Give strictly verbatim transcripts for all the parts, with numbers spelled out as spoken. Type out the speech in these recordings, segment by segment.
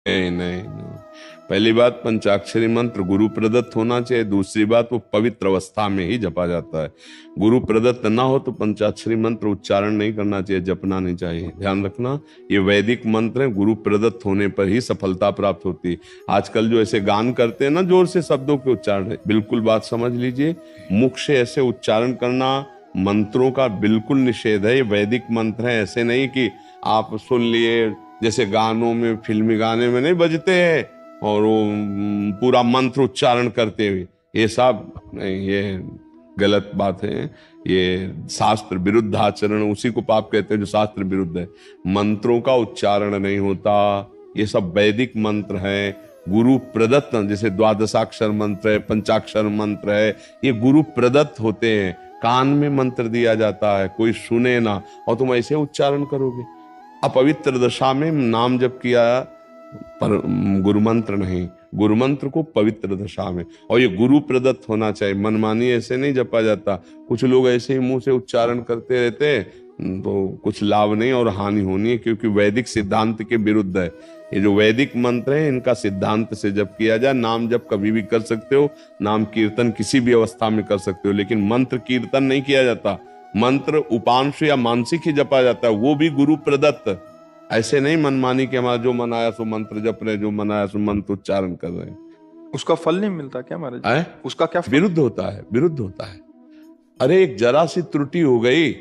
नहीं नहीं नहीं। पहली बात, पंचाक्षरी मंत्र गुरु प्रदत्त होना चाहिए। दूसरी बात, वो पवित्र अवस्था में ही जपा जाता है। गुरु प्रदत्त ना हो तो पंचाक्षरी मंत्र उच्चारण नहीं करना चाहिए, जपना नहीं चाहिए। ध्यान रखना, ये वैदिक मंत्र है, गुरु प्रदत्त होने पर ही सफलता प्राप्त होती है। आजकल जो ऐसे गान करते हैं ना जोर से शब्दों के उच्चारण, बिल्कुल बात समझ लीजिए, मुख से ऐसे उच्चारण करना मंत्रों का बिल्कुल निषेध है। ये वैदिक मंत्र है, ऐसे नहीं कि आप सुन लिए जैसे गानों में, फिल्मी गाने में नहीं बजते हैं और वो म, पूरा मंत्र उच्चारण करते हुए, ये सब नहीं, ये गलत बात है। ये शास्त्र विरुद्ध आचरण, उसी को पाप कहते हैं जो शास्त्र विरुद्ध है। मंत्रों का उच्चारण नहीं होता, ये सब वैदिक मंत्र है, गुरु प्रदत्त। जैसे द्वादशाक्षर मंत्र है, पंचाक्षर मंत्र है, ये गुरु प्रदत्त होते हैं। कान में मंत्र दिया जाता है, कोई सुने ना, और तुम ऐसे उच्चारण करोगे। अपवित्र दशा में नाम जप किया, पर गुरु मंत्र नहीं, गुरु मंत्र को पवित्र दशा में, और ये गुरु प्रदत्त होना चाहिए। मनमानी ऐसे नहीं जपा जाता। कुछ लोग ऐसे ही मुंह से उच्चारण करते रहते हैं, तो कुछ लाभ नहीं और हानि होनी है, क्योंकि वैदिक सिद्धांत के विरुद्ध है। ये जो वैदिक मंत्र है, इनका सिद्धांत से जप किया जाए। नाम जप कभी भी कर सकते हो, नाम कीर्तन किसी भी अवस्था में कर सकते हो, लेकिन मंत्र कीर्तन नहीं किया जाता। मंत्र उपांश या मानसिक ही जपा जाता है, वो भी गुरु प्रदत्त। ऐसे नहीं मनमानी के हमारा जो मन आया सो मंत्र जप रहे, जो मन आया सो मंत्र उच्चारण कर रहे हैं। उसका फल नहीं मिलता क्या महाराज? है? उसका क्या फल? विरुद्ध होता है, विरुद्ध होता है। अरे एक जरा सी त्रुटि हो गई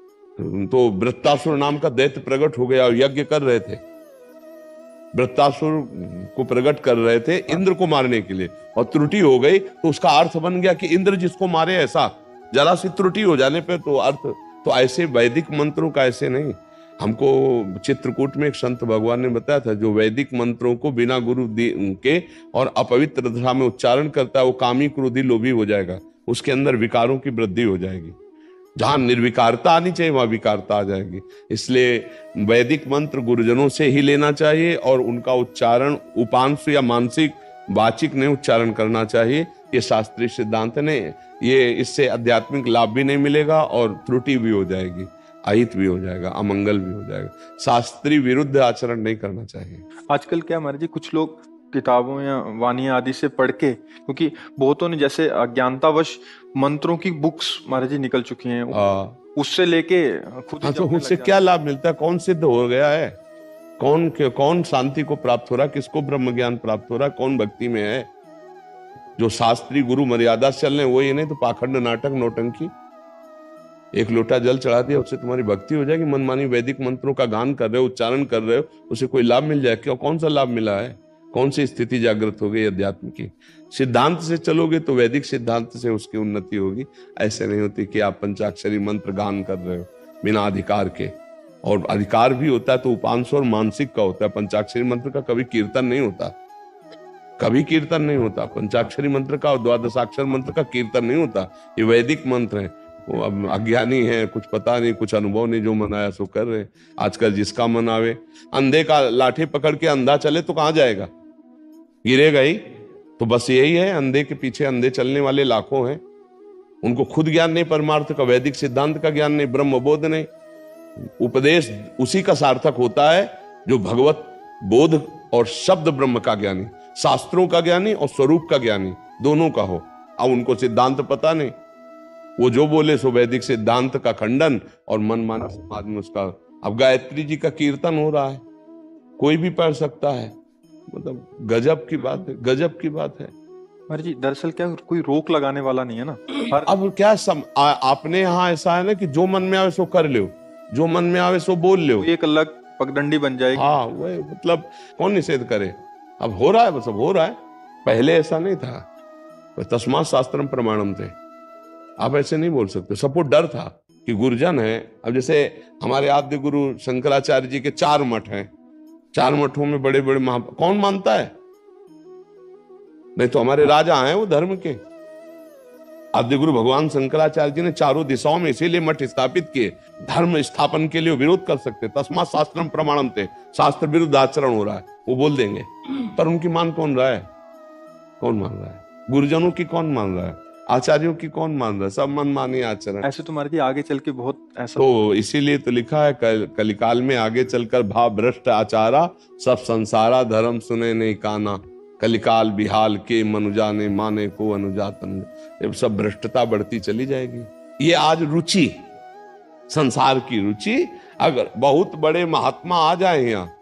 तो वृत्तासुर नाम का दैत्य प्रकट हो गया और यज्ञ कर रहे थे। वृत्तासुर को प्रकट कर रहे थे इंद्र को मारने के लिए, और त्रुटि हो गई तो उसका अर्थ बन गया कि इंद्र जिसको मारे। ऐसा जरा सी त्रुटि हो जाने पे तो अर्थ, तो ऐसे वैदिक मंत्रों का ऐसे नहीं। हमको चित्रकूट में एक संत भगवान ने बताया था, जो वैदिक मंत्रों को बिना गुरु के और अपवित्र दशा में उच्चारण करता है, वो कामी क्रोधी लोभी हो जाएगा, उसके अंदर विकारों की वृद्धि हो जाएगी। जहां निर्विकारता आनी चाहिए वहां विकारता आ जाएगी। इसलिए वैदिक मंत्र गुरुजनों से ही लेना चाहिए, और उनका उच्चारण उपांश या मानसिक वाचिक नहीं उच्चारण करना चाहिए। ये शास्त्रीय सिद्धांत नहीं, ये इससे आध्यात्मिक लाभ भी नहीं मिलेगा और त्रुटि भी हो जाएगी, अहित भी हो जाएगा, अमंगल भी हो जाएगा। शास्त्रीय विरुद्ध आचरण नहीं करना चाहिए। आजकल क्या महाराज जी, कुछ लोग किताबों या वाणियां आदि से पढ़ के, क्योंकि बहुतों ने जैसे अज्ञानतावश मंत्रों की बुक्स महाराज जी निकल चुकी हैं, उससे लेके खुद हाँ, तो उससे क्या लाभ मिलता है? कौन सिद्ध हो गया है? कौन कौन शांति को प्राप्त हो रहा है? किसको ब्रह्म ज्ञान प्राप्त हो रहा है? कौन भक्ति में है? जो शास्त्री गुरु मर्यादा से चल रहे वो, ये नहीं तो पाखंड, नाटक, नौटंकी। एक लोटा जल चढ़ा दिया उससे तुम्हारी भक्ति हो जाएगी? मनमानी वैदिक मंत्रों का गान कर रहे हो, उच्चारण कर रहे हो, उसे कोई लाभ मिल जाए क्या? कौन सा लाभ मिला है? कौन सी स्थिति जागृत हो गई अध्यात्म की? सिद्धांत से चलोगे तो वैदिक सिद्धांत से उसकी उन्नति होगी। ऐसे नहीं होती कि आप पंचाक्षरी मंत्र गान कर रहे हो बिना अधिकार के। और अधिकार भी होता है तो उपांश और मानसिक का होता है। पंचाक्षरी मंत्र का कभी कीर्तन नहीं होता, कभी कीर्तन नहीं होता। पंचाक्षरी मंत्र का और द्वादशाक्षर मंत्र का कीर्तन नहीं होता। ये वैदिक मंत्र है। वो अब अज्ञानी है, कुछ पता नहीं, कुछ अनुभव नहीं, जो मन आया सो कर रहे। आजकल जिसका मन आवे, अंधे का लाठी पकड़ के अंधा चले तो कहां जाएगा? गिरेगा ही। तो बस यही है, अंधे के पीछे अंधे चलने वाले लाखों हैं। उनको खुद ज्ञान नहीं, परमार्थ का, वैदिक सिद्धांत का ज्ञान नहीं, ब्रह्म बोध नहीं। उपदेश उसी का सार्थक होता है जो भगवत बोध और शब्द ब्रह्म का ज्ञानी, शास्त्रों का ज्ञानी और स्वरूप का ज्ञानी दोनों का हो। अब उनको सिद्धांत पता नहीं, वो जो बोले सो वैदिक सिद्धांत का खंडन, और मनमाना समाज में उसका। अब गायत्री जी का कीर्तन हो रहा है, कोई भी पढ़ सकता है। मतलब गजब की बात है, गजब की बात है। महाराज जी दरअसल क्या कोई रोक लगाने वाला नहीं है ना। हर... अब क्या सम, आ, आपने यहाँ ऐसा है ना कि जो मन में आवे सो कर लो, जो मन में आवे सो बोल लो, एक अलग पगडंडी बन जाएगी। हाँ, वही मतलब कौन निषेध करे? अब हो रहा है, बस अब हो रहा है। पहले ऐसा नहीं था। तस्मात् शास्त्रम प्रमाणम थे। आप ऐसे नहीं बोल सकते। सबको डर था कि गुरुजन है। अब जैसे हमारे आद्य गुरु शंकराचार्य जी के चार मठ हैं, चार मठों में बड़े बड़े महा, कौन मानता है? नहीं तो हमारे राजा हैं वो धर्म के। आद्य गुरु भगवान शंकराचार्य जी ने चारों दिशाओं में इसीलिए मठ स्थापित किए, धर्म स्थापन के लिए। विरोध कर सकते, तस्मात् शास्त्रम प्रमाणम थे। शास्त्र विरुद्ध आचरण हो रहा है वो बोल देंगे, पर उनकी मान कौन रहा है? कौन मान रहा है? गुरुजनों की कौन मान रहा है? आचार्यों की कौन मान रहा है? सब मनमानी आचरण। ऐसे तो महाराज जी आगे चल के बहुत ऐसा तो इसीलिए तो लिखा है कल, कलिकाल में आगे चलकर भाव भ्रष्ट आचारा, सब संसारा धर्म सुने नहीं काना, कलिकाल बिहाल के मनुजा ने माने को अनुजात अनुजा। ये सब भ्रष्टता बढ़ती चली जाएगी। ये आज रुचि, संसार की रुचि, अगर बहुत बड़े महात्मा आ जाए यहाँ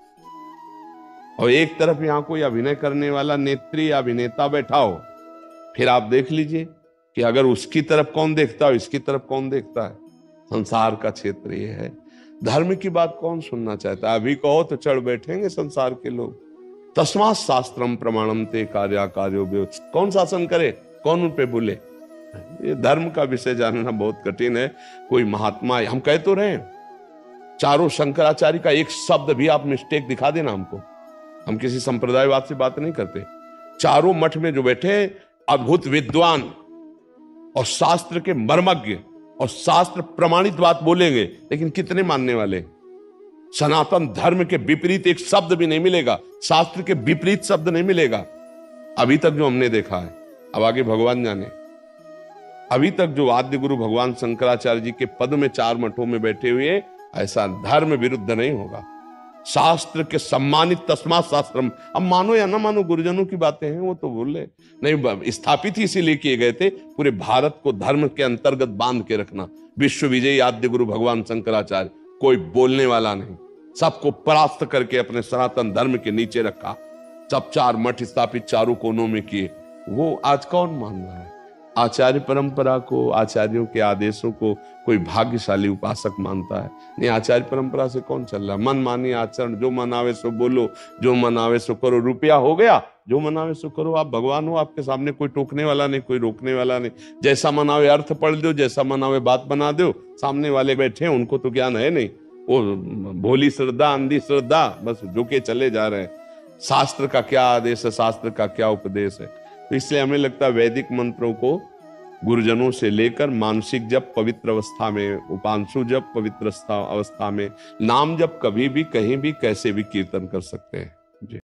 और एक तरफ यहाँ कोई अभिनय करने वाला नेत्री या अभिनेता बैठा हो, फिर आप देख लीजिए कि अगर उसकी तरफ कौन देखता है, इसकी तरफ कौन देखता है। संसार का क्षेत्र ये है। धर्म की बात कौन सुनना चाहता है? अभी कहो तो चढ़ बैठेंगे संसार के लोग। तस्मात् शास्त्रम प्रमाणम ते कार्या कार्यो व्यो। कौन शासन करे, कौन उन पे बोले? ये धर्म का विषय जानना बहुत कठिन है। कोई महात्मा, हम कह तो रहे चारों शंकराचार्य का एक शब्द भी आप मिस्टेक दिखा देना हमको, हम किसी संप्रदायवाद से बात नहीं करते। चारों मठ में जो बैठे अद्भुत विद्वान और शास्त्र के मर्मज्ञ और शास्त्र प्रमाणित बात बोलेंगे, लेकिन कितने मानने वाले? सनातन धर्म के विपरीत एक शब्द भी नहीं मिलेगा, शास्त्र के विपरीत शब्द नहीं मिलेगा अभी तक जो हमने देखा है। अब आगे भगवान जाने। अभी तक जो आद्य गुरु भगवान शंकराचार्य जी के पद में चार मठों में बैठे हुए, ऐसा धर्म विरुद्ध नहीं होगा। शास्त्र के सम्मानित तस्मात् शास्त्रम। अब मानो या ना मानो, गुरुजनों की बातें हैं, वो तो बोले नहीं, स्थापित ही इसीलिए किए गए थे पूरे भारत को धर्म के अंतर्गत बांध के रखना। विश्व विजयी आद्य गुरु भगवान शंकराचार्य, कोई बोलने वाला नहीं, सबको परास्त करके अपने सनातन धर्म के नीचे रखा। सब चार मठ स्थापित चारों कोनों में किए। वो आज कौन मान रहा है? आचार्य परंपरा को, आचार्यों के आदेशों को कोई भाग्यशाली उपासक मानता है? नहीं, आचार्य परंपरा से कौन चल रहा है? मनमानी आचरण, जो मनावे सो बोलो, जो मनावे सो करो। रुपया हो गया, जो मनावे सो करो। आप भगवान हो, आपके सामने कोई टोकने वाला नहीं, कोई रोकने वाला नहीं। जैसा मनावे अर्थ पढ़ दो, जैसा मनावे बात बना दो। सामने वाले बैठे हैं, उनको तो ज्ञान है नहीं, वो भोली श्रद्धा, अंधी श्रद्धा, बस झुके चले जा रहे हैं। शास्त्र का क्या आदेश है, शास्त्र का क्या उपदेश है? तो इसलिए हमें लगता है वैदिक मंत्रों को गुरुजनों से लेकर मानसिक जप पवित्र अवस्था में, उपांशु जप पवित्र अवस्था में, नाम जप कभी भी कहीं भी कैसे भी कीर्तन कर सकते हैं। जी।